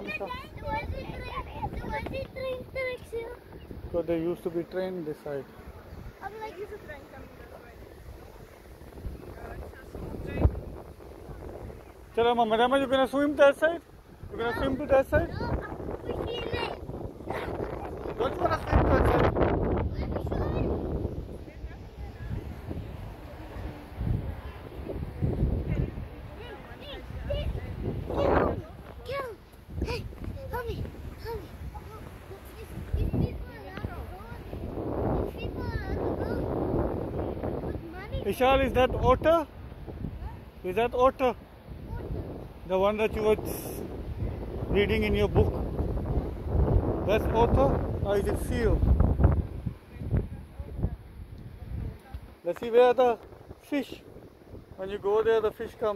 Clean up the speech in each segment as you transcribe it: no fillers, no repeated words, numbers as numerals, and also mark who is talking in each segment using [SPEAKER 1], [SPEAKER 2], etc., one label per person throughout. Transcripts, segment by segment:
[SPEAKER 1] Amisha?
[SPEAKER 2] Was die train tracks here?
[SPEAKER 1] Because there used to be train this side.
[SPEAKER 2] I'm like,
[SPEAKER 3] There's a train coming this way. It's a small train.
[SPEAKER 1] Chala, Mama, you gonna swim that side? You gonna swim to that side?
[SPEAKER 2] no, I'm pushing it.
[SPEAKER 1] Don't you wanna swim to that side?
[SPEAKER 2] Kill! Hey, help me! Help me! If people are allowed to go, with money,
[SPEAKER 1] Ishal, is that otter? Is that otter? The one that you were reading in your book? That's otter or is it seal? Let's see where the fish. When you go there, the fish come.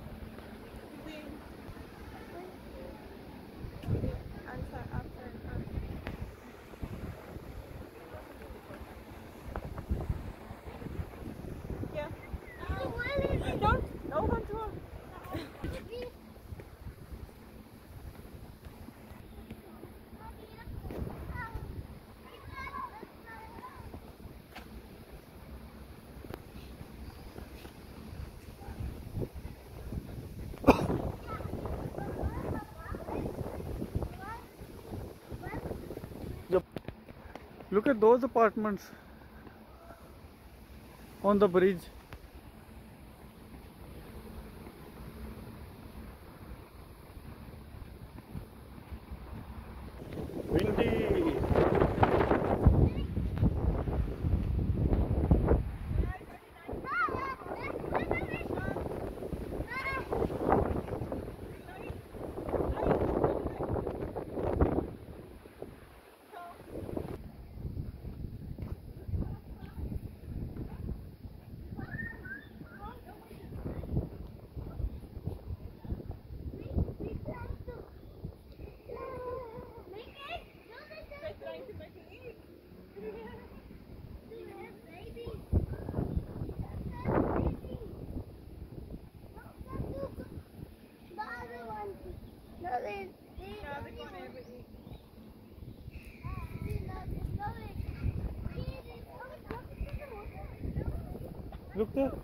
[SPEAKER 3] Yeah.
[SPEAKER 2] what is it?
[SPEAKER 3] Don't run to her.
[SPEAKER 1] Look at those apartments on the bridge. Windy.
[SPEAKER 3] They're trying to make it eat.
[SPEAKER 2] No, they
[SPEAKER 3] Yeah, they're going to ever eat.
[SPEAKER 1] Look there.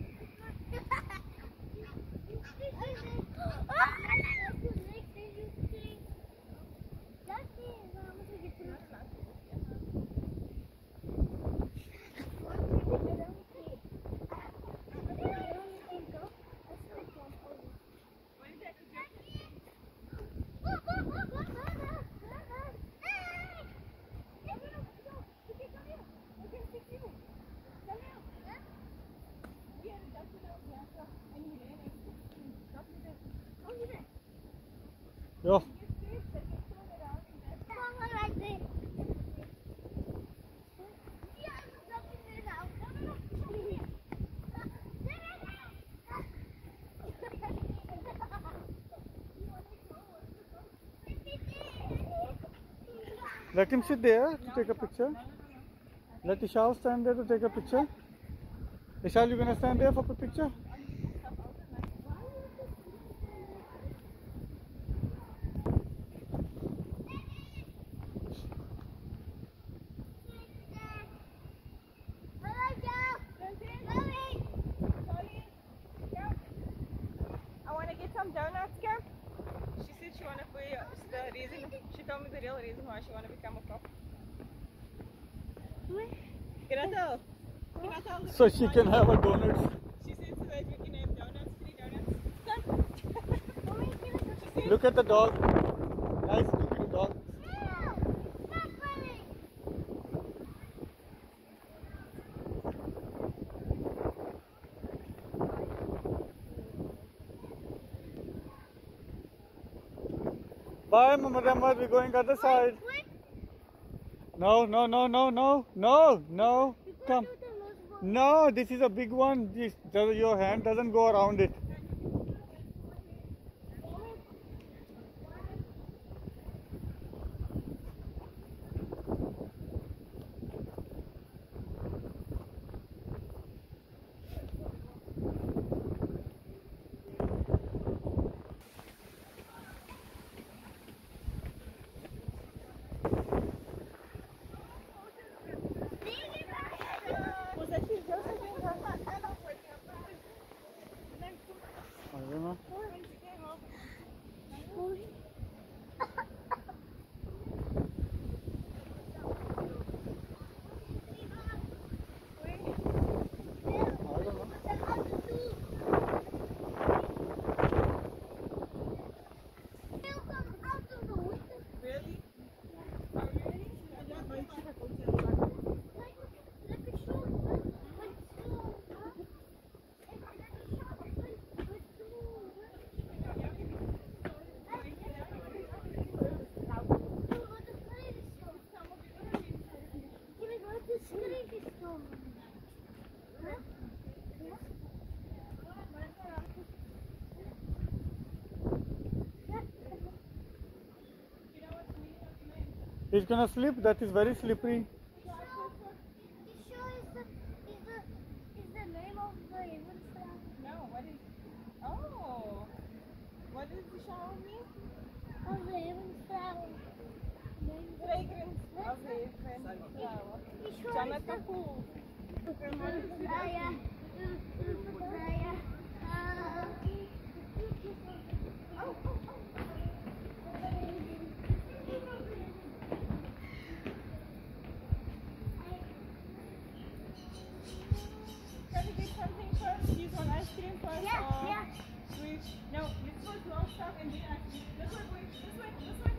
[SPEAKER 1] Yo. Let him sit there to take a picture. Let Ishal stand there to take a picture. Ishal, you gonna stand there for a picture?
[SPEAKER 3] I want to get some donuts, Cam. She said she want to be the reason. She told me the real reason why she want to become a cop. Can I tell? Can I tell?
[SPEAKER 1] So she can have a donut.
[SPEAKER 3] She said so that we can have donuts, free donuts. She said,
[SPEAKER 1] Look at the dog. Nice looking dog. Bye, Muhammad Ahmad. We're going other side. No, no, no, no, no, no, no. Come. No, this is a big one. Your hand doesn't go around it. He's gonna slip. That is very slippery.
[SPEAKER 2] Is the name of the event flower?
[SPEAKER 3] No, what is? Oh, what does the shower mean?
[SPEAKER 2] Of the event flower.
[SPEAKER 3] Fragrance of the event flower. Jonathan Poole.
[SPEAKER 2] Yeah.
[SPEAKER 3] Can we get something first? Use one ice cream first?
[SPEAKER 2] Yeah,
[SPEAKER 3] or
[SPEAKER 2] yeah.
[SPEAKER 3] Sweet. No, let's go to our stuff and then ice cream. This way, please. This way.